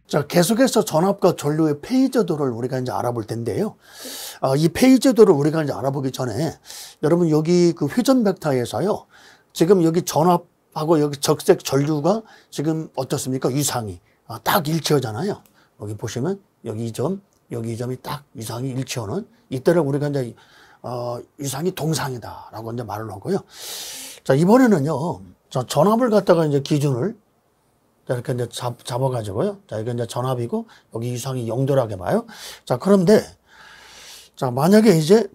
자, 계속해서 전압과 전류의 페이저도를 우리가 이제 알아볼 텐데요. 이 페이저도를 우리가 이제 알아보기 전에 여러분 여기 그 회전 벡터에서요. 지금 여기 전압하고 여기 적색 전류가 지금 어떻습니까? 유상이 딱 일치하잖아요. 여기 보시면 여기 이 점, 여기 이 점이 딱 유상이 일치하는 이때를 우리가 이제 유상이 동상이다라고 이제 말을 하고요. 자, 이번에는요. 자, 전압을 갖다가 이제 기준을 이렇게 이제 잡아가지고요. 자, 이게 이제 전압이고, 여기 유상이 0도라게 봐요. 자, 그런데, 자, 만약에 이제,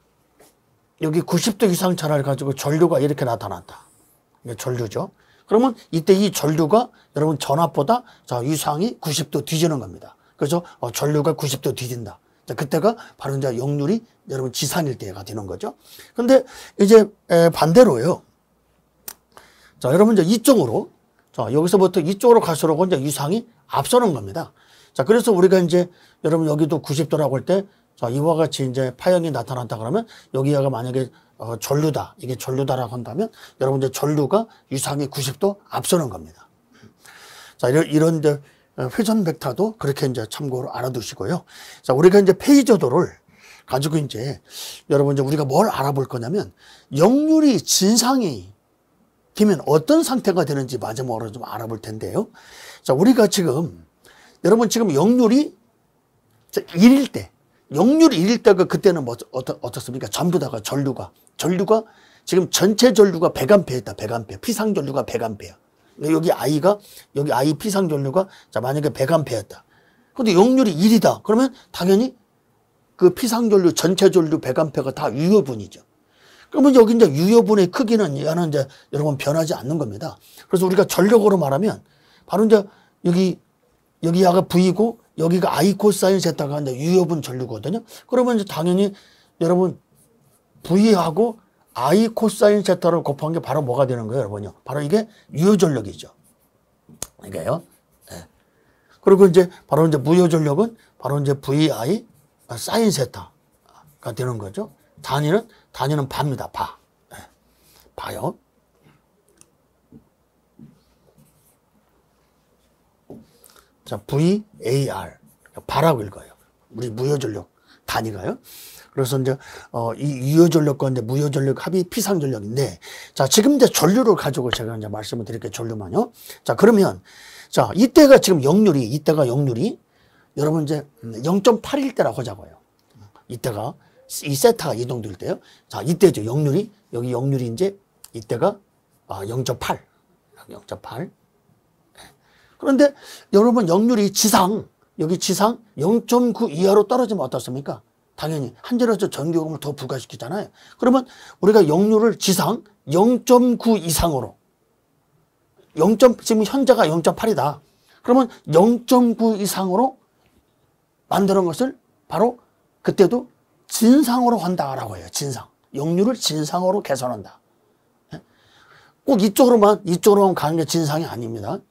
여기 90도 유상 차를 가지고 전류가 이렇게 나타났다. 이게 전류죠. 그러면 이때 이 전류가 여러분 전압보다 자, 유상이 90도 뒤지는 겁니다. 그래서 전류가 90도 뒤진다. 자, 그때가 바로 이제 역률이 여러분 지상일 때가 되는 거죠. 근데 이제 반대로요. 자, 여러분 이제 이쪽으로 자, 여기서부터 이쪽으로 갈수록 이제 유상이 앞서는 겁니다. 자, 그래서 우리가 이제 여러분 여기도 90도라고 할 때, 자, 이와 같이 이제 파형이 나타났다 그러면 여기가 만약에 전류다. 이게 전류다라고 한다면 여러분 이제 전류가 유상이 90도 앞서는 겁니다. 자, 이런 이제 회전 벡터도 그렇게 이제 참고로 알아두시고요. 자, 우리가 이제 페이저도를 가지고 이제 여러분 이제 우리가 뭘 알아볼 거냐면 역률이 진상이 되면 어떤 상태가 되는지 마지막으로 좀 알아볼 텐데요. 자, 우리가 지금, 여러분 지금 역률이 1일 때, 역률이 1일 때가 그때는 뭐, 어떻습니까? 전부 다가 전류가 지금 전체 전류가 100A였다, 100A. 피상전류가 100A. 여기 I 피상전류가, 자, 만약에 100A였다. 근데 역률이 1이다. 그러면 당연히 그 피상전류, 전체 전류 100A가 다 유효분이죠. 그러면 여기 이제 유효분의 크기는 얘는 이제 여러분 변하지 않는 겁니다. 그래서 우리가 전력으로 말하면 바로 이제 여기가 V고 여기가 I 코사인 세타가 이제 유효분 전류거든요. 그러면 이제 당연히 여러분 V하고 I 코사인 세타를 곱한 게 바로 뭐가 되는 거예요, 여러분요? 바로 이게 유효 전력이죠. 이게요. 네. 그리고 이제 바로 이제 무효 전력은 바로 이제 VI 사인 세타가 되는 거죠. 단위는 바입니다. 바. 네. 바요. 자, VAR. 바라고 읽어요. 우리 무효전력 단위가요. 그래서 이제, 이 유효전력과 이제 무효전력 합이 피상전력인데, 자, 지금 이제 전류를 가지고 제가 이제 말씀을 드릴게요. 전류만요. 자, 그러면, 자, 이때가 역률이, 여러분 이제 0.8일 때라고 하자고요. 이때가. 이 세타가 이동될 때요. 자, 이때죠. 역률이. 여기 역률이 이제 이때가 0.8. 0.8. 그런데 여러분 역률이 여기 지상 0.9 이하로 떨어지면 어떻습니까? 당연히 한전에서 전기요금을 더 부과시키잖아요. 그러면 우리가 역률을 지상 0.9 이상으로 지금 현재가 0.8이다. 그러면 0.9 이상으로 만드는 것을 바로 그때도 진상으로 한다라고 해요. 진상. 역률을 진상으로 개선한다. 꼭 이쪽으로만 가는 게 진상이 아닙니다.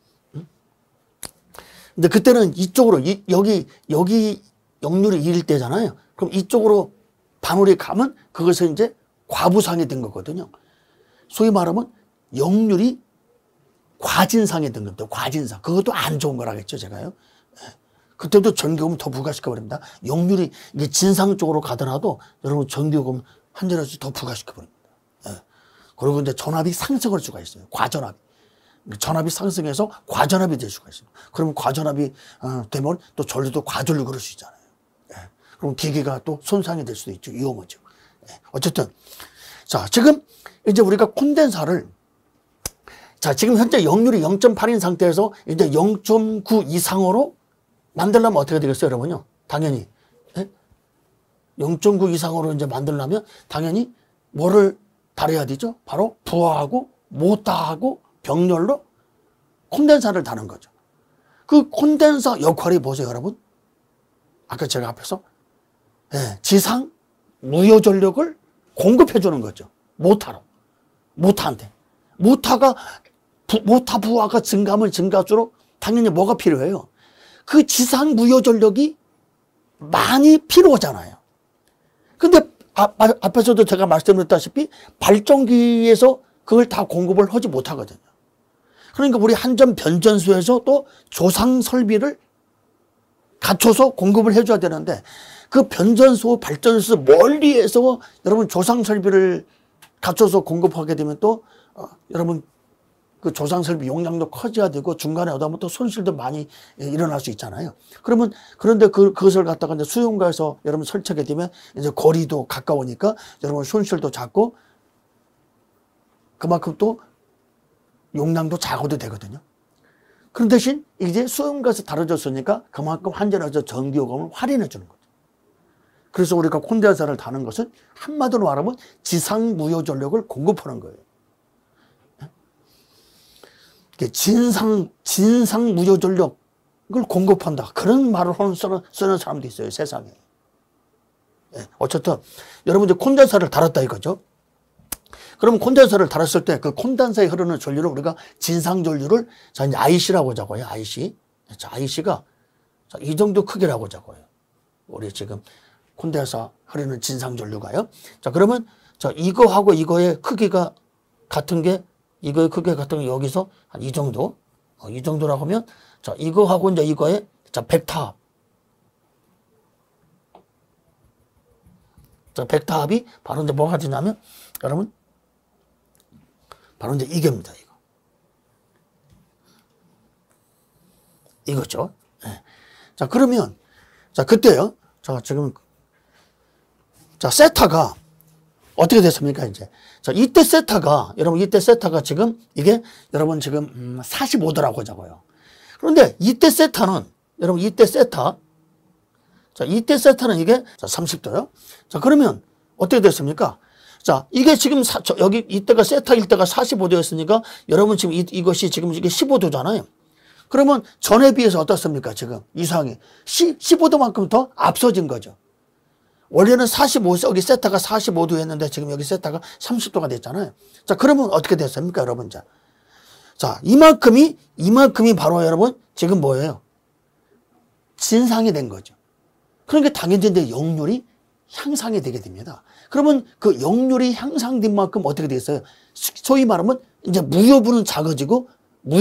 근데 그때는 이쪽으로, 여기 역률이 1일 때잖아요. 그럼 이쪽으로 반울이 가면 그것은 이제 과부상이 된 거거든요. 소위 말하면 역률이 과진상이 된 겁니다. 과진상. 그것도 안 좋은 거라겠죠, 제가요. 그때도 전기요금 더 부과시켜버립니다. 역률이 이게 진상 쪽으로 가더라도 여러분 전기요금 한전에서 더 부과시켜버립니다. 예. 그리고 이제 전압이 상승할 수가 있어요. 과전압. 전압이 상승해서 과전압이 될 수가 있어요. 그러면 과전압이 되면 또 전류도 과전류 그럴 수 있잖아요. 예. 그럼 기기가 또 손상이 될 수도 있죠. 위험하죠. 예. 어쨌든 자, 지금 이제 우리가 콘덴사를 자, 지금 현재 역률이 0.8인 상태에서 이제 0.9 이상으로 만들려면 어떻게 되겠어요, 여러분요? 당연히. 예? 0.9 이상으로 이제 만들려면 당연히 뭐를 달아야 되죠? 바로 부하하고 모타하고 병렬로 콘덴사를 다는 거죠. 그 콘덴사 역할이 뭐죠, 여러분? 아까 제가 앞에서 예, 지상 무효 전력을 공급해 주는 거죠. 모타한테. 모타 부하가 증가하면 증가할수록 당연히 뭐가 필요해요? 그 지상 무효 전력이 많이 필요하잖아요. 근데 앞에서도 제가 말씀드렸다시피 발전기에서 그걸 다 공급을 하지 못하거든요. 그러니까 우리 한전 변전소에서 또 조상 설비를 갖춰서 공급을 해줘야 되는데 그 변전소, 발전소 멀리에서 여러분 조상 설비를 갖춰서 공급하게 되면 또 여러분 그 조상 설비 용량도 커져야 되고 중간에 어다 보면 또 손실도 많이 일어날 수 있잖아요. 그러면 그런데 그것을 갖다가 이제 수용가에서 여러분 설치하게 되면 이제 거리도 가까우니까 여러분 손실도 작고 그만큼 또 용량도 작아도 되거든요. 그런 대신 이제 수용가에서 다뤄졌으니까 그만큼 한전에서 전기요금을 할인해 주는 거죠. 그래서 우리가 콘덴서를 다는 것은 한마디로 말하면 지상무효 전력을 공급하는 거예요. 진상무효 전력을 공급한다. 그런 말을 쓰는 사람도 있어요, 세상에. 어쨌든 여러분 이제 콘덴서를 달았다 이거죠. 그러면 콘덴서를 달았을 때 그 콘덴서에 흐르는 전류를 우리가 진상전류를 자 이제 IC라고 적어요. IC. 자, IC가 자, 이 정도 크기라고 적어요. 우리 지금 콘덴서 흐르는 진상전류가요. 자, 그러면 자, 이거하고 이거의 크기가 같은 게 이거의 크기가 같은 게 여기서 한 이 정도. 이 정도라고 하면 자, 이거하고 이제 이거의 자, 벡터합. 자, 벡터합이 바로 이제 뭐가 되냐면 여러분 바로 이제 이겁니다, 이거. 이거죠. 네. 자, 그러면, 자, 그때요. 자, 지금, 자, 세타가 어떻게 됐습니까, 이제. 자, 이때 세타가, 여러분, 이때 세타가 지금, 이게, 여러분, 지금, 45도라고 적어요. 그런데 이때 세타는, 여러분, 이때 세타, 자, 이때 세타는 이게, 자, 30도요. 자, 그러면, 어떻게 됐습니까? 자, 이게 지금 여기 이때가 세타일 때가 45도였으니까 여러분 지금 이것이 지금 이게 15도잖아요. 그러면 전에 비해서 어떻습니까? 지금 이상이 15도만큼 더 앞서진 거죠. 원래는 45, 여기 세타가 45도였는데 지금 여기 세타가 30도가 됐잖아요. 자, 그러면 어떻게 됐습니까, 여러분? 자, 이만큼이 바로 여러분 지금 뭐예요? 진상이 된 거죠. 그러니까 당연히 이제 역률이 향상이 되게 됩니다. 그러면 그 역률이 향상된 만큼 어떻게 되겠어요? 소위 말하면 이제 무효분은 작아지고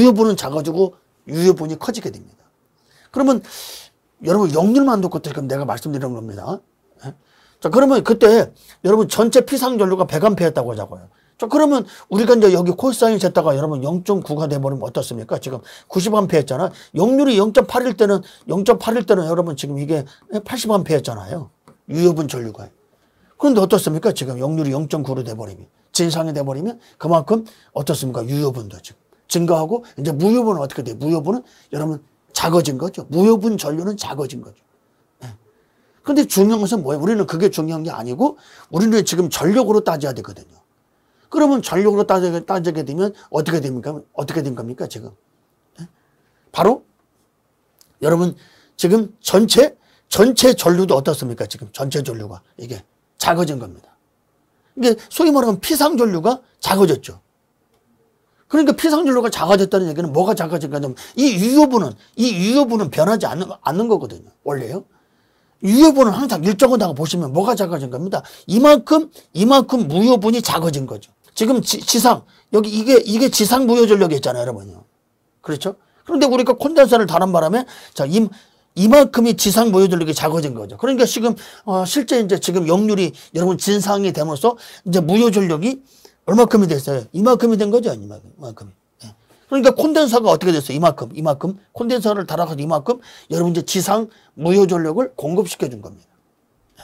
유효분이 커지게 됩니다. 그러면 여러분 역률만 놓고 지금 내가 말씀드리는 겁니다. 자, 그러면 그때 여러분 전체 피상전류가 100A였다고 하자고요. 자, 그러면 우리가 이제 여기 코사인 쟀다가 여러분 0.9가 돼버리면 어떻습니까? 지금 90A였잖아. 역률이 0.8일 때는 여러분 지금 이게 80A였잖아요. 유효분 전류가. 그런데 어떻습니까? 지금 역률이 0.9로 돼버리면, 진상이 돼버리면 그만큼 어떻습니까? 유효분도 지금 증가하고 이제 무효분은 어떻게 돼요? 무효분은 여러분 작아진 거죠. 무효분 전류는 작아진 거죠. 그런데 중요한 것은 뭐예요? 우리는 그게 중요한 게 아니고 우리는 지금 전력으로 따져야 되거든요. 그러면 전력으로 따지게 되면 어떻게 됩니까? 어떻게 된 겁니까? 지금. 바로 여러분 지금 전체 전류도 어떻습니까? 지금 전체 전류가 이게 작아진 겁니다. 이게 소위 말하면 피상전류가 작아졌죠. 그러니까 피상전류가 작아졌다는 얘기는 뭐가 작아진 거냐면 이 유효분은 변하지 않는 거거든요. 원래요. 유효분은 항상 일정하다고 보시면 뭐가 작아진 겁니다. 이만큼 무효분이 작아진 거죠. 지금 지상 여기 이게 지상 무효 전력이었잖아요, 여러분요. 그렇죠? 그런데 우리가 콘덴서를 다는 바람에 자 이만큼이 지상 무효 전력이 작아진 거죠. 그러니까 지금 실제 이제 지금 역률이 여러분 진상이 되면서 이제 무효 전력이 얼마큼이 됐어요? 이만큼이 된 거죠, 이만큼. 예. 그러니까 콘덴서가 어떻게 됐어요? 이만큼 콘덴서를 달아가지고 이만큼 여러분 이제 지상 무효 전력을 공급시켜 준 겁니다. 예.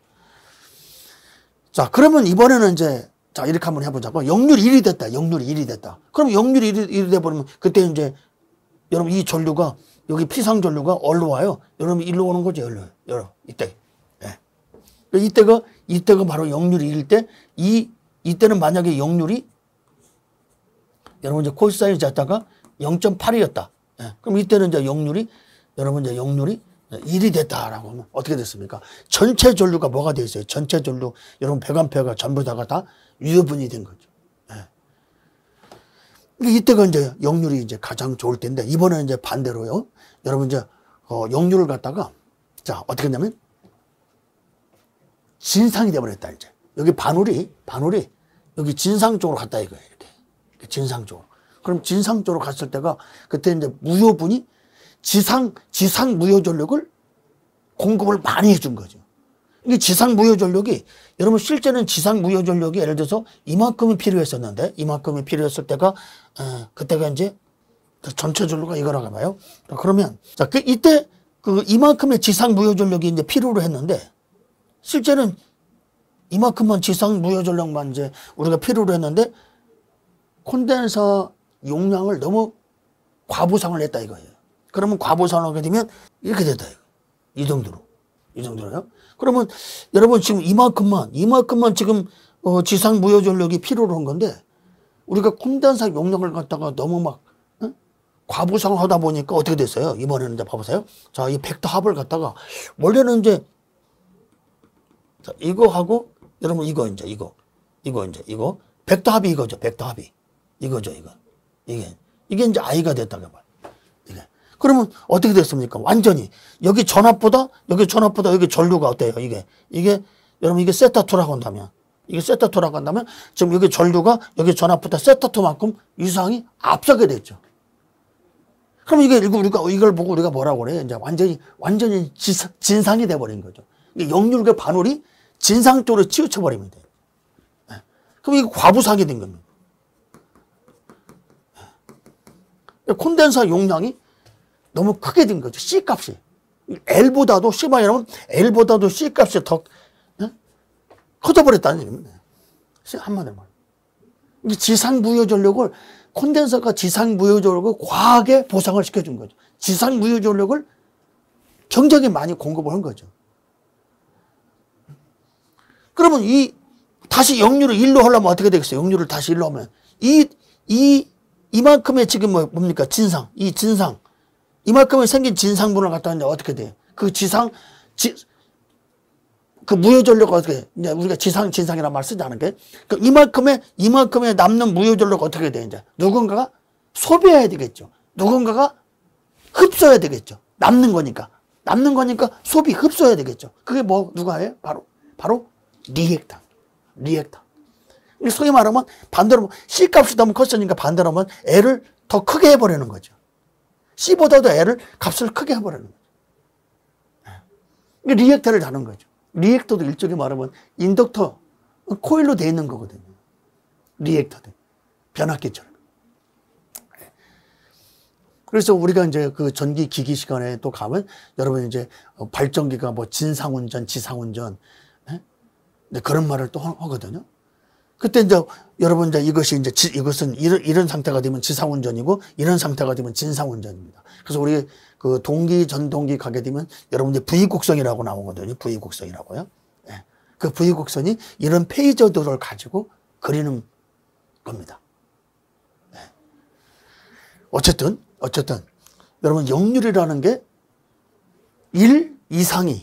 자, 그러면 이번에는 이제 자 이렇게 한번 해보자고. 역률이 1이 됐다. 역률이 1이 됐다. 그럼 역률이 1이 돼버리면 그때 이제 여러분 이 전류가 여기 피상 전류가 어디로 와요? 여러분 일로 오는 거죠, 여러분 이때. 예. 이때가 바로 역률이 1일 때 이때는 만약에 역률이 여러분 이제 코사인을 쟀다가 0.8이었다. 예. 그럼 이때는 이제 역률이 1이 됐다라고 하면 어떻게 됐습니까? 전체 전류가 뭐가 되어 있어요? 전체 전류 여러분 100A가 전부 다 유효분이 된 거죠. 예. 이때가 이제 역률이 이제 가장 좋을 때인데 이번에는 이제 반대로요. 여러분 이제 역률을 갖다가 자 어떻게 했냐면 진상이 돼버렸다 이제. 여기 반울이 여기 진상 쪽으로 갔다 이거예요. 이렇게 진상 쪽으로. 그럼 진상 쪽으로 갔을 때가 그때 이제 무효분이 지상 무효 전력을 공급을 많이 해준 거죠. 이게 지상무효전력이, 여러분 실제는 지상무효전력이 예를 들어서 이만큼이 필요했었는데, 이만큼이 필요했을 때가, 그때가 이제 전체 전류가 이거라고 봐요. 그러면, 자, 이때 이만큼의 지상무효전력이 이제 필요로 했는데, 실제는 이만큼만 지상무효전력만 이제 우리가 필요로 했는데, 콘덴서 용량을 너무 과부상을 했다 이거예요. 그러면 과부상을 하게 되면 이렇게 된다 이거. 이 정도로. 이 정도로요. 그러면 여러분 지금 이만큼만 지금 지상무효전력이 필요로 한 건데, 우리가 콘덴서 용량을 갖다가 너무 막 과부상을 하다 보니까 어떻게 됐어요? 이번에는 이제 봐보세요. 자, 이 벡터 합을 갖다가 원래는 이제 자, 이거 하고 여러분 이거 벡터 합이 이거죠. 벡터 합이 이거죠. 이게 이제 I가 됐다고 봐요. 이게. 그러면 어떻게 됐습니까? 완전히 여기 전압보다 여기 전류가 어때요? 이게 여러분 이게 세타2라고 한다면, 지금 여기 전류가 여기 전압보다 세타2만큼 이상이 앞서게 됐죠. 그럼 이걸 보고 우리가 뭐라고 그래요? 이제 완전히 진상이 돼버린 거죠. 역률계 반올이 진상 쪽으로 치우쳐버리면 돼요. 그럼 이거 과부상이 된 겁니다. 콘덴서 용량이 너무 크게 된 거죠. C값이. L보다도, C방이라면 L보다도 C값이 더 커져버렸다는 얘기입니다. 한마디로 말해요. 지상무효전력을, 콘덴서가 지상무효전력을 과하게 보상을 시켜준 거죠. 지상무효전력을 굉장히 많이 공급을 한 거죠. 그러면 다시 역률을 1로 하려면 어떻게 되겠어요? 역률을 다시 1로 하면 이만큼의 지금 뭡니까? 진상. 이만큼의 생긴 진상분을 갖다 이제 어떻게 돼요? 그 무효전력 어떻게 돼? 이제 우리가 진상이라는 말 쓰지 않은 게, 이만큼의 남는 무효전력 어떻게 돼? 이제 누군가가 소비해야 되겠죠. 누군가가 흡수해야 되겠죠. 남는 거니까 소비 흡수해야 되겠죠. 그게 누가 해요? 바로 리액터. 소위 말하면 반대로 C값이 너무 컸으니까 반대로 하면 L을 더 크게 해버리는 거죠. C보다도 L을 값을 크게 해버리는 거죠. 리액터를 다는 거죠. 리액터도 일종의 말하면 인덕터, 코일로 되어 있는 거거든요. 리액터들. 변압기처럼. 그래서 우리가 이제 그 전기 기기 시간에 또 가면 여러분 이제 발전기가 진상운전, 지상운전, 그런 말을 또 하거든요. 그때 이제 여러분 이제 이것은 이런 상태가 되면 지상운전이고 이런 상태가 되면 진상운전입니다. 그래서 우리 그 동기 전동기 가게 되면 여러분들 V곡선이라고 나오거든요. V곡선이라고요. 네. 그 V곡선이 이런 페이저도를 가지고 그리는 겁니다. 네. 어쨌든 여러분 역률이라는 게 1 이상이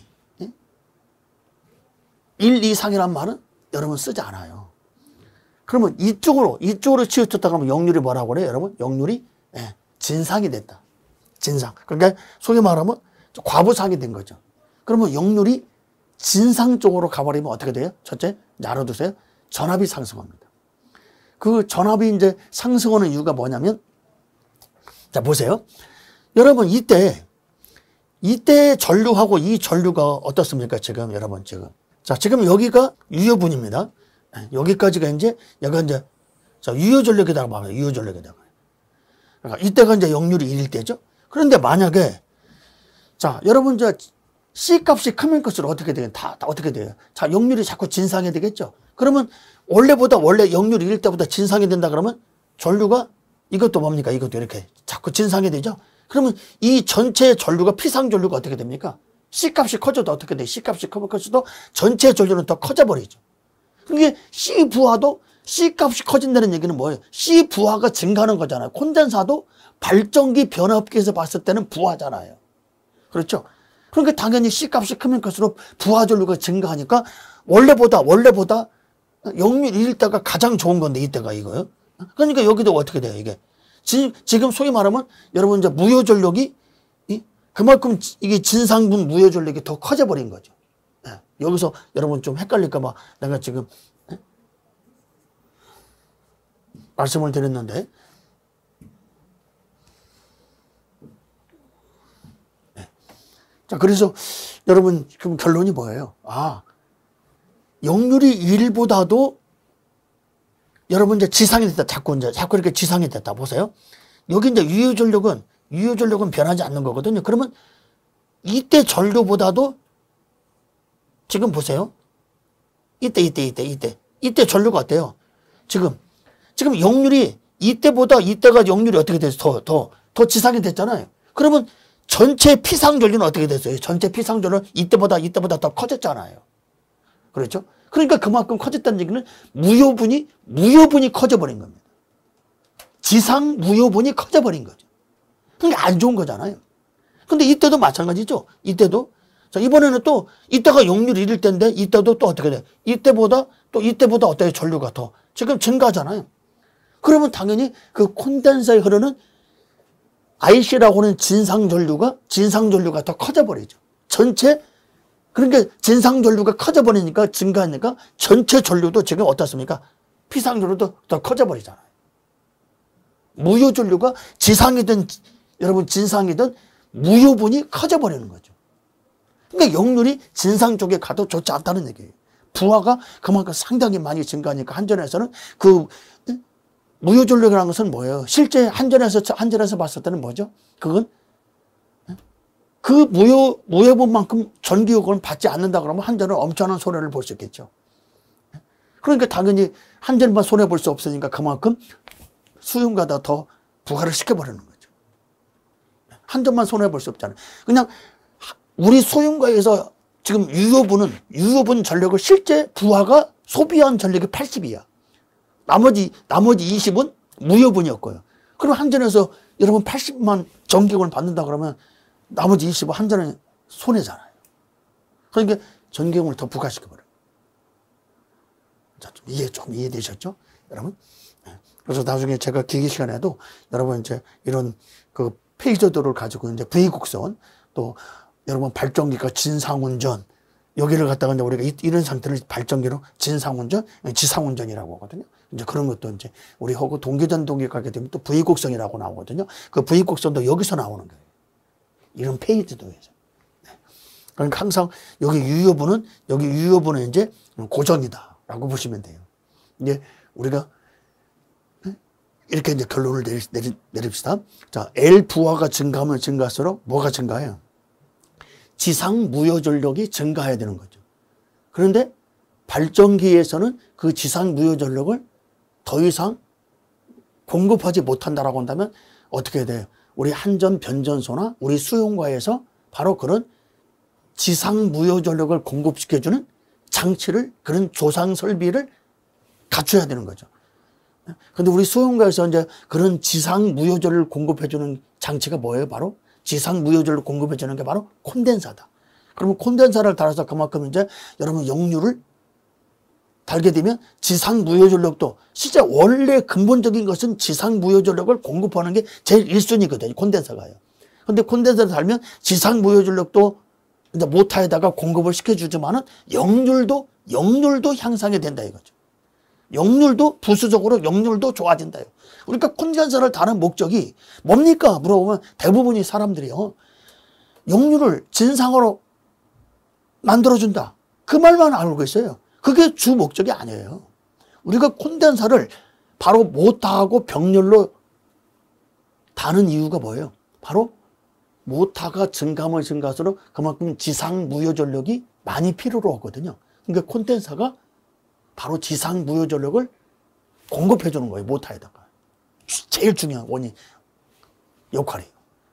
1 이상이란 말은 여러분 쓰지 않아요. 그러면 이쪽으로 치우쳤다 그러면 역률이 뭐라고 그래요, 여러분? 역률이 진상이 됐다. 진상. 그러니까 소위 말하면 과부상이 된 거죠. 그러면 역률이 진상 쪽으로 가버리면 어떻게 돼요? 첫째, 알아두세요. 전압이 상승합니다. 그 전압이 이제 상승하는 이유가 뭐냐면, 자, 보세요. 여러분, 이때 전류하고 이 전류가 어떻습니까? 지금, 여러분, 지금. 자, 지금 여기가 유효분입니다. 여기까지가 여기가 자, 유효전력에다가 봐요. 유효전력에다가. 그러니까 이때가 이제 역률이 1일 때죠. 그런데 만약에, 자, 여러분, C 값이 크면 클수록 어떻게 돼요? 다 어떻게 돼요? 자, 역률이 자꾸 진상이 되겠죠. 그러면 원래 역률이 1일 때보다 진상이 된다 그러면 전류가 이것도 뭡니까? 이것도 이렇게 자꾸 진상이 되죠. 그러면 이 전체 전류가 피상전류가 어떻게 됩니까? C 값이 커져도 어떻게 돼? C 값이 크면 클수록 전체 전류는 더 커져버리죠. 그게 C 부하도 C 값이 커진다는 얘기는 뭐예요? C 부하가 증가하는 거잖아요. 콘덴사도 발전기 변압기에서 봤을 때는 부하잖아요. 그렇죠? 그러니까 당연히 C 값이 크면 클수록 부하 전류가 증가하니까 원래보다 역률 1일 때가 가장 좋은 건데 이때가 이거요. 그러니까 여기도 어떻게 돼요? 이게 지금 소위 말하면 여러분 이제 무효 전력이 그만큼 이게 진상분 무효 전력이 더 커져버린 거죠. 여기서 여러분 좀 헷갈릴까봐 내가 지금 말씀을 드렸는데, 자, 그래서 여러분, 그럼 결론이 뭐예요? 역률이 1보다도 여러분 이제 지상이 됐다. 자꾸 이렇게 지상이 됐다. 보세요. 여기 이제 유효전력은 변하지 않는 거거든요. 그러면 이때 전류보다도 지금 보세요. 이때 전류가 어때요? 지금 역률이 이때가 역률이 어떻게 돼서 더 지상이 됐잖아요. 그러면 전체 피상 전류는 어떻게 됐어요? 전체 피상 전류는 이때보다 더 커졌잖아요. 그렇죠? 그러니까 그만큼 커졌다는 얘기는 무효분이 커져버린 겁니다. 지상 무효분이 커져버린 거죠. 그러니까 안 좋은 거잖아요. 근데 이때도 마찬가지죠. 이때도. 자, 이번에는 또 이때가 역률 1일 때인데 이때도 또 어떻게 돼? 이때보다 어때요? 전류가 더 지금 증가하잖아요. 그러면 당연히 그 콘덴서에 흐르는 IC라고 하는 진상 전류가 더 커져버리죠. 그러니까 진상 전류가 커져버리니까 증가하니까 전체 전류도 지금 어떻습니까? 피상 전류도 더 커져버리잖아요. 무효 전류가 지상이든 여러분 진상이든 무효분이 커져버리는 거죠. 그러니까 역률이 진상 쪽에 가도 좋지 않다는 얘기예요. 부하가 그만큼 상당히 많이 증가하니까 한전에서는 그 무효 전력이라는 것은 뭐예요? 실제 한전에서 봤을 때는 뭐죠? 그건 그 무효분만큼 전기요금을 받지 않는다 그러면 한전은 엄청난 손해를 볼 수 있겠죠. 그러니까 당연히 한전만 손해 볼 수 없으니까 그만큼 수용가다 더 부과를 시켜버리는 거죠. 한전만 손해 볼 수 없잖아요. 그냥 우리 소용가에서 지금 유효분 전력을 실제 부하가 소비한 전력이 80이야. 나머지 20은 무효분이었고요. 그럼 한전에서 여러분 80만 전기요금을 받는다 그러면 나머지 20은 한전은 손해잖아요. 그러니까 전기요금을 더 부과시켜버려요. 자, 좀 이해되셨죠? 여러분? 그래서 나중에 제가 기기 시간에도 여러분 이제 이런 그 페이저도를 가지고 이제 V곡선 또 여러분 발전기가 진상운전 여기를 갖다가 이제 우리가 이런 상태를 발전기로 진상운전, 지상운전이라고 하거든요. 이제 그런 것도 이제 우리 하고 동기전동기 가게 되면 또 V곡선이라고 나오거든요. 그 V곡선도 여기서 나오는 거예요. 이런 페이지도에서. 네. 그러니까 항상 여기 유효분은 이제 고정이다라고 보시면 돼요. 이제 우리가 이렇게 이제 결론을 내립시다. 자, L 부하가 증가하면 증가할수록 뭐가 증가해요? 지상 무효 전력이 증가해야 되는 거죠. 그런데 발전기에서는 그 지상 무효 전력을 더 이상 공급하지 못한다라고 한다면 어떻게 해야 돼요? 우리 한전 변전소나 우리 수용과에서 바로 그런 지상 무효 전력을 공급시켜주는 장치를, 그런 조상 설비를 갖춰야 되는 거죠. 근데 우리 수용과에서 이제 그런 지상 무효 전력을 공급해주는 장치가 뭐예요? 바로 지상 무효전을 공급해주는 게 바로 콘덴사다. 그러면 콘덴사를 달아서 그만큼 이제 여러분 역류를 달게 되면 지상 무효전력도 진짜 원래 근본적인 것은 지상 무효전력을 공급하는 게 제일 1순위거든요. 콘덴사가요. 근데 콘덴사를 달면 지상 무효전력도 이제 모터에다가 공급을 시켜주지만은 역률도 향상이 된다 이거죠. 부수적으로 역률도 좋아진다요. 그러니까 콘덴서를 다는 목적이 뭡니까? 물어보면 대부분의 사람들이요. 역률을 진상으로 만들어준다. 그 말만 알고 있어요. 그게 주 목적이 아니에요. 우리가 콘덴서를 바로 모터하고 병렬로 다는 이유가 뭐예요? 바로 모터가 증가하면 증가할수록 그만큼 지상 무효 전력이 많이 필요로 하거든요. 그러니까 콘덴서가 바로 지상 무효 전력을 공급해 주는 거예요. 모터에다가. 제일 중요한 역할이에요.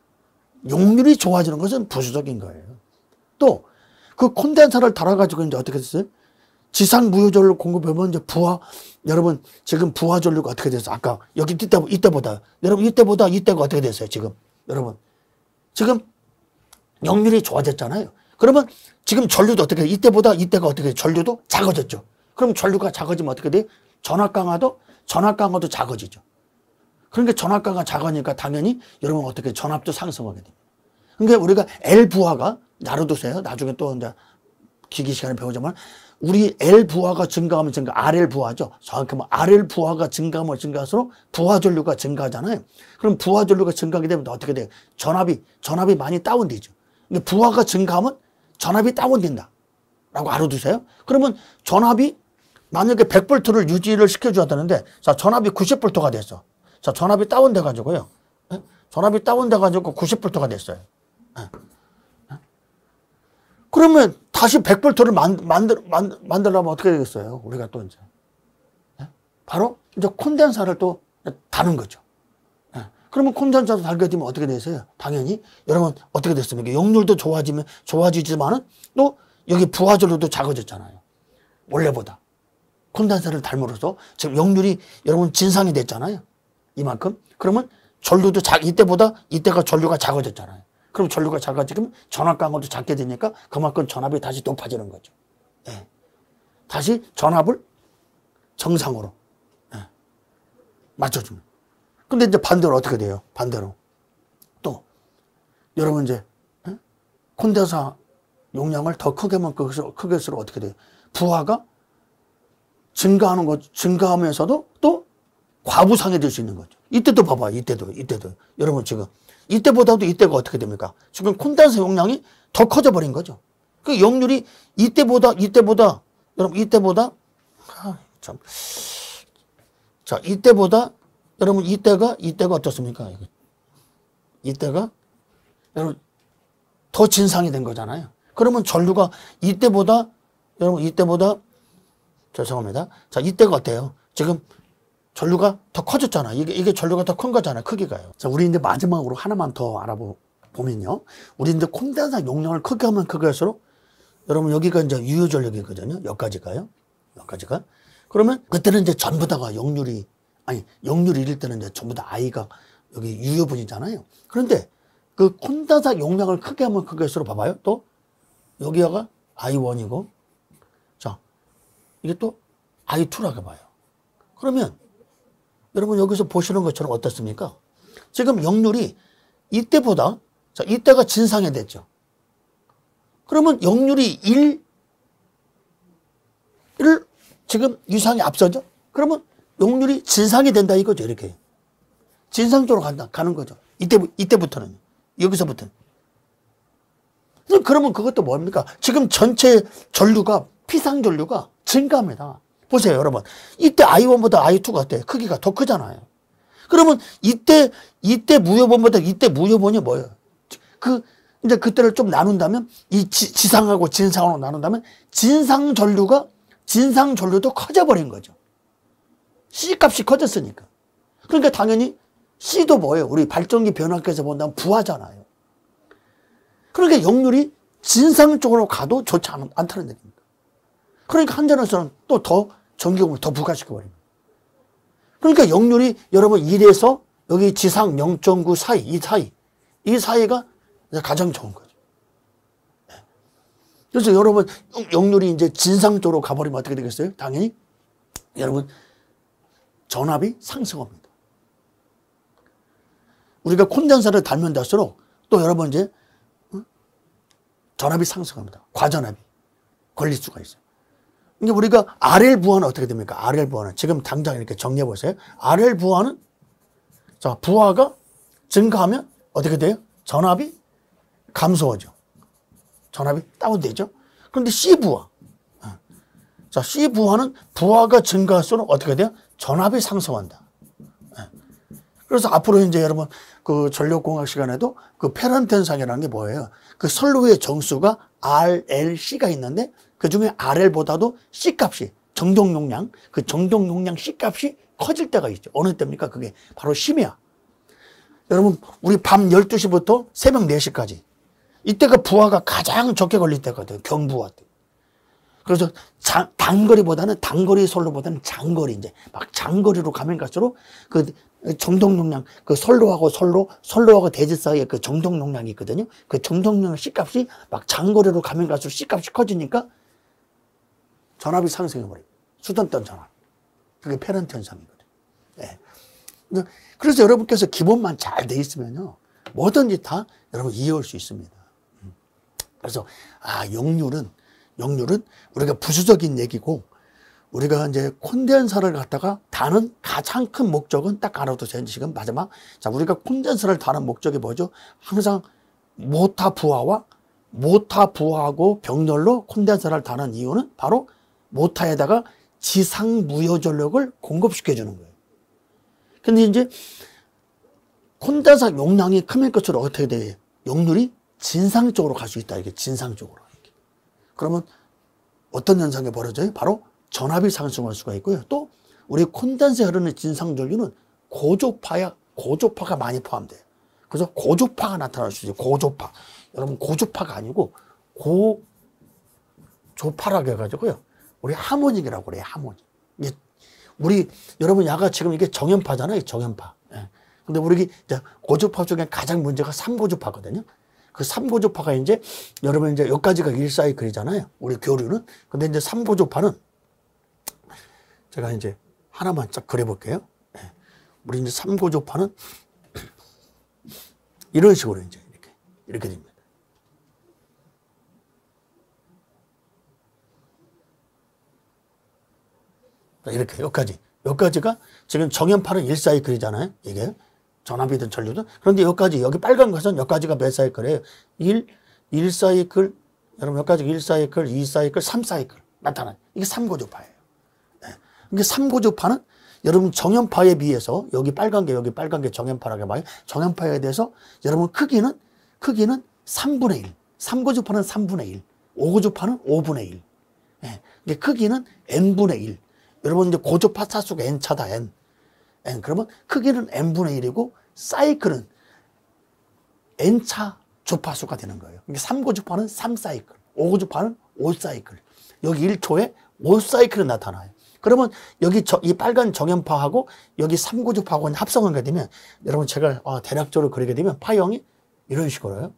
역률이 좋아지는 것은 부수적인 거예요. 또 그 콘덴서를 달아가지고 이제 어떻게 됐어요? 지상 무효 전력을 공급하면 이제 여러분 지금 부하 전류가 어떻게 됐어요? 아까 여기 이때보다 여러분 이때가 어떻게 됐어요? 여러분 지금 역률이 좋아졌잖아요. 그러면 지금 전류도 어떻게 돼요? 이때가 어떻게 돼요? 전류도 작아졌죠. 그럼 전류가 작아지면 어떻게 돼요? 전압 강화도 작아지죠. 그러니까 전압 강화 작으니까 당연히 여러분 어떻게 전압도 상승하게 됩니다. 그러니까 우리가 L 부하가 알아두세요. 나중에 또 이제 기기 시간에 배우자면 우리 L 부하가 증가하면 RL 부하죠. 정확히 뭐 RL 부하가 증가하면 증가할수록 부하 전류가 증가하잖아요. 그럼 부하 전류가 증가하게 되면 어떻게 돼요? 전압이 많이 다운되죠. 근데 부하가 증가하면 전압이 다운된다 라고 알아두세요. 그러면 전압이 만약에 100V를 유지를 시켜줘야 되는데, 자, 전압이 90V가 됐어. 자, 전압이 다운돼가지고요. 예? 전압이 다운돼가지고 90V가 됐어요. 예? 예? 그러면 다시 100V를 만들려면 어떻게 되겠어요? 우리가 또 이제. 예? 바로 이제 콘덴서를 또 다는 거죠. 예? 그러면 콘덴서를 달게 되면 어떻게 되세요? 당연히 여러분 어떻게 됐습니까? 역률도 좋아지지만은 또 여기 부하 전류도 작아졌잖아요. 원래보다. 콘덴서를 닮으로써 지금 역률이 여러분 진상이 됐잖아요. 이만큼. 그러면 전류도 이때가 전류가 작아졌잖아요. 그럼 전류가 작아지면 전압 강도도 작게 되니까 그만큼 전압이 다시 높아지는 거죠. 예. 다시 전압을 정상으로 맞춰주면. 근데 이제 반대로 어떻게 돼요? 반대로. 또, 여러분 이제, 콘덴서 용량을 더 크게만 크게수록 어떻게 돼요? 부하가 증가하면서도 또 과부상해질 수 있는 거죠. 이때도 봐봐요. 이때도. 여러분 지금, 이때보다도 이때가 어떻게 됩니까? 지금 콘덴서 용량이 더 커져버린 거죠. 그 역률이 여러분 이때보다, 자, 여러분 이때가 어떻습니까? 이때가 여러분 더 진상이 된 거잖아요. 그러면 전류가 이때보다 죄송합니다. 자, 이때가 어때요? 지금 전류가 더 커졌잖아. 이게 전류가 더 큰 거잖아요. 크기가요. 자, 우리 이제 마지막으로 하나만 더 알아보면요. 우리 이제 콘덴서 용량을 크게 하면 크게 할수록 여러분 여기가 이제 유효 전력이거든요. 여기까지가. 그러면 그때는 이제 전부 다가 역률이 일 때는 이제 전부 다 I가 여기 유효분이잖아요. 그런데 그 콘덴서 용량을 크게 하면 크게 할수록 봐봐요. 또 여기가 I1이고, 자, 이게 또 I2라고 봐요. 그러면 여러분 여기서 보시는 것처럼 어떻습니까? 지금 역률이 이때보다, 자, 이때가 진상이 됐죠. 그러면 역률이 1을 지금 유상이 앞서죠? 그러면 역률이 진상이 된다 이거죠. 이렇게. 진상적으로 가는 거죠. 이때부터는. 여기서부터는. 그러면 그것도 뭡니까? 지금 전체 전류가, 피상 전류가 증가합니다. 보세요, 여러분. 이때 I1보다 I2가 어때요? 크기가 더 크잖아요. 그러면 이때 무효본보다 이때 무효본이 뭐예요? 이제 그때를 좀 나눈다면, 이 지상하고 진상으로 나눈다면, 진상 전류도 커져버린 거죠. C 값이 커졌으니까. 그러니까 당연히 C도 뭐예요? 우리 발전기 변압기에서 본다면 부하잖아요. 그러니까 역률이 진상 쪽으로 가도 좋지 않다는 얘기입니다. 그러니까 한전에서는 또 더 전기요금을 더 부과시켜버립니다. 그러니까 역률이 여러분 1에서 여기 지상 0.9 사이, 이 사이가 가장 좋은 거죠. 그래서 여러분 역률이 이제 진상 쪽으로 가버리면 어떻게 되겠어요? 당연히 여러분 전압이 상승합니다. 우리가 콘덴서를 달면 달수록 또 여러분 이제 전압이 상승합니다. 과전압이 걸릴 수가 있어요. 그러니까 우리가 RL 부하는 어떻게 됩니까? RL 부하는 지금 당장 이렇게 정리해 보세요. RL 부하는, 자, 부하가 증가하면 어떻게 돼요? 전압이 감소하죠. 전압이 다운되죠. 그런데 C 부하, 자, C 부하는 부하가 증가할수록 어떻게 돼요? 전압이 상승한다. 그래서 앞으로 이제 여러분 그 전력공학 시간에도 그 페런트 현상이라는 게 뭐예요? 그 선로의 정수가 RLC가 있는데 그 중에 RL보다도 C 값이 정동 용량, 그 정동 용량 C 값이 커질 때가 있죠. 어느 때입니까? 그게 바로 심야. 여러분 우리 밤 12시부터 새벽 4시까지 이때가 부하가 가장 적게 걸릴 때거든요. 경부하 때. 그래서 단거리 선로보다는 장거리, 이제 막 장거리로 가면 갈수록 그 정동 용량, 그 선로하고 대지 사이에 그 정동 용량이 있거든요. 그 정동 용량 C값이 막 장거리로 가면 갈수록 C값이 커지니까 전압이 상승해버려요. 수단던 전압. 그게 페런트 현상이거든요. 네. 그래서 여러분께서 기본만 잘 돼 있으면요, 뭐든지 다 여러분 이해할 수 있습니다. 그래서, 역률은 우리가 부수적인 얘기고, 우리가 이제 콘덴서를 갖다가 다는 가장 큰 목적은 딱 알아두세요. 지금 마지막. 자, 우리가 콘덴서를 다는 목적이 뭐죠? 항상 모타 부하와 모타 부하하고 병렬로 콘덴서를 다는 이유는 바로 모타에다가 지상 무효 전력을 공급시켜 주는 거예요. 근데 이제 콘덴서 용량이 크면 클수록 어떻게 돼요? 용률이 진상 쪽으로 갈 수 있다. 이게 진상 쪽으로. 이렇게. 그러면 어떤 현상이 벌어져요? 바로 전압이 상승할 수가 있고요. 또 우리 콘덴서에 흐르는 진상 전류는 고조파가 많이 포함돼요. 그래서 고조파가 나타날 수 있어요. 고조파. 여러분 고조파가 아니고 고조파라고 해가지고요. 우리 하모닉이라고 그래요. 하모닉. 우리 여러분 야가 지금 이게 정연파잖아요. 정연파. 예. 근데 우리 고조파 중에 가장 문제가 3고조파거든요. 그 3고조파가 이제 여러분 이제 여기까지가 1사이클이잖아요. 우리 교류는. 근데 이제 3고조파는 제가 이제 하나만 쫙 그려볼게요. 예. 우리 이제 3고조파는 이런 식으로 이제 이렇게 됩니다. 이렇게 여기까지가 지금 정연파는 1사이클이잖아요. 이게 전압이든 전류든. 그런데 여기까지 여기 빨간 것은 여기까지가 몇 사이클이에요? 1사이클 여러분 여기까지 1사이클, 2사이클, 3사이클 나타나요. 이게 3고조파예요. 네. 이게 3고조파는 여러분 정연파에 비해서 여기 빨간 게 정연파라고 봐요. 정연파에 대해서 여러분 크기는 3분의 1. 3고조파는 3분의 1. 5고조파는 5분의 1. 네. 이게 크기는 n분의 1. 여러분 이제 고조파 차수가 n차다 n. 그러면 크기는 n분의 1이고 사이클은 n차 조파수가 되는 거예요. 3고조파는 3사이클, 5고조파는 5사이클. 여기 1초에 5사이클이 나타나요. 그러면 여기 이 빨간 정연파하고 여기 3고조파하고 합성하게 되면 여러분 제가 대략적으로 그리게 되면 파형이 이런 식으로요.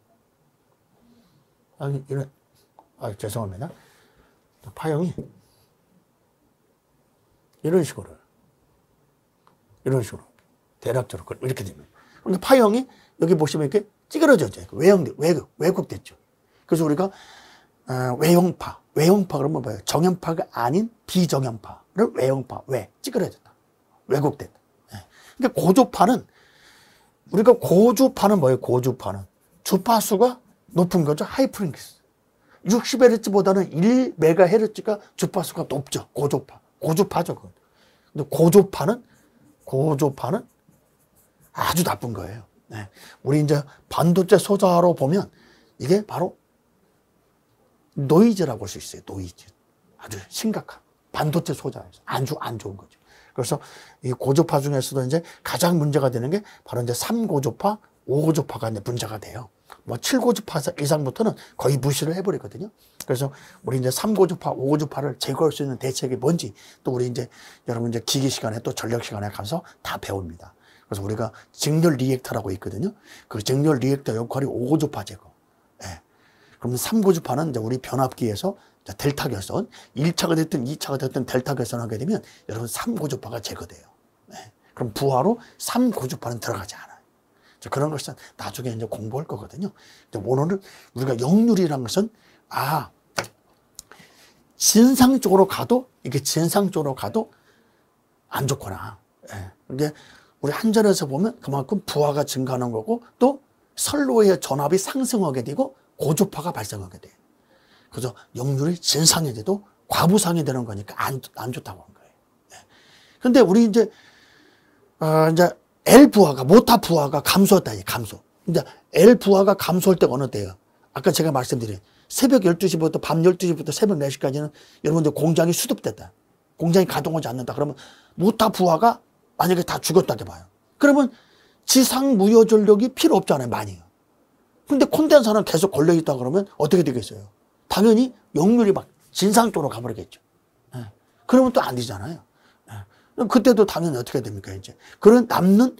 죄송합니다. 파형이 이런 식으로 대략적으로 이렇게 됩니다. 근데 파형이 여기 보시면 이렇게 찌그러져요. 왜곡됐죠. 그래서 우리가 외형파 그러면 뭐예요? 정연파가 아닌 비정연파를 외형파, 찌그러졌다, 왜곡됐다. 그러니까 고조파는 우리가 고주파는 뭐예요? 고주파는 주파수가 높은 거죠. 하이프리퀀시. 60Hz보다는 1MHz가 주파수가 높죠. 고주파죠. 근데 고조파는 아주 나쁜 거예요. 네. 우리 이제 반도체 소자로 보면 이게 바로 노이즈라고 할 수 있어요. 노이즈. 아주 심각한. 반도체 소자에서 안 좋은 거죠. 그래서 이 고조파 중에서도 이제 가장 문제가 되는 게 바로 이제 3고조파, 5고조파가 이제 문제가 돼요. 뭐 7고조파 이상부터는 거의 무시를 해버리거든요. 그래서 우리 이제 3고조파, 5고조파를 제거할 수 있는 대책이 뭔지 또 우리 이제 여러분 이제 기기 시간에 또 전력 시간에 가서 다 배웁니다. 그래서 우리가 직렬 리액터라고 있거든요. 그 직렬 리액터 역할이 5고조파 제거. 예. 그럼 3고조파는 이제 우리 변압기에서 델타 결선, 1차가 됐든 2차가 됐든 델타 결선하게 되면 여러분 3고조파가 제거돼요. 예. 그럼 부하로 3고조파는 들어가지 않아요. 그런 것은 나중에 이제 공부할 거거든요. 오늘은 우리가 역률이라는 것은 진상 쪽으로 가도 이게 진상 쪽으로 가도 안 좋구나. 예. 근데 우리 한전에서 보면 그만큼 부하가 증가하는 거고 또 선로의 전압이 상승하게 되고 고조파가 발생하게 돼요. 그래서 역률이 진상이 돼도 과부상이 되는 거니까 안 좋다고 한 거예요. 예. 근데 우리 이제 L 부하가 모타 부하가 감소했다. 감소. 이제 L 부하가 감소할 때가 어느 때예요? 아까 제가 말씀드린 새벽 12시부터 밤 12시부터 새벽 4시까지는 여러분들 공장이 수습됐다. 공장이 가동하지 않는다. 그러면 모타 부하가 만약에 다 죽었다 해봐요. 그러면 지상 무효 전력이 필요 없잖아요. 많이. 근데 콘덴서는 계속 걸려있다 그러면 어떻게 되겠어요? 당연히 역률이 막 진상 쪽으로 가버리겠죠. 예. 그러면 또 안 되잖아요. 예. 그때도 당연히 어떻게 됩니까? 이제 그런 남는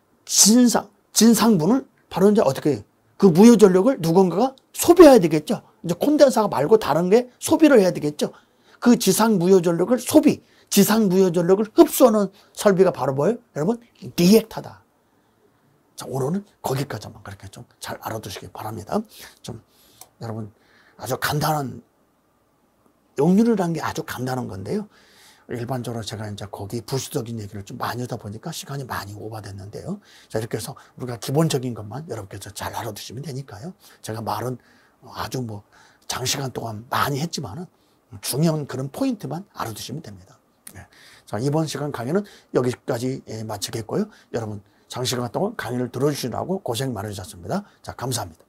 진상분을 바로 이제 어떻게 해요? 그 무효 전력을 누군가가 소비해야 되겠죠. 이제 콘덴서가 말고 다른 게 소비를 해야 되겠죠. 그 지상 무효 전력을 지상 무효 전력을 흡수하는 설비가 바로 뭐예요? 여러분, 리액터다. 자, 오늘은 거기까지만 그렇게 좀 잘 알아두시기 바랍니다. 좀 여러분 아주 간단한 역률이라는 게 아주 간단한 건데요. 일반적으로 제가 이제 거기 부수적인 얘기를 좀 많이 하다 보니까 시간이 많이 오버됐는데요. 자, 이렇게 해서 우리가 기본적인 것만 여러분께서 잘 알아두시면 되니까요. 제가 말은 아주 뭐 장시간 동안 많이 했지만은 중요한 그런 포인트만 알아두시면 됩니다. 예. 자, 이번 시간 강의는 여기까지 마치겠고요. 여러분 장시간 동안 강의를 들어주시느라고 고생 많으셨습니다. 자, 감사합니다.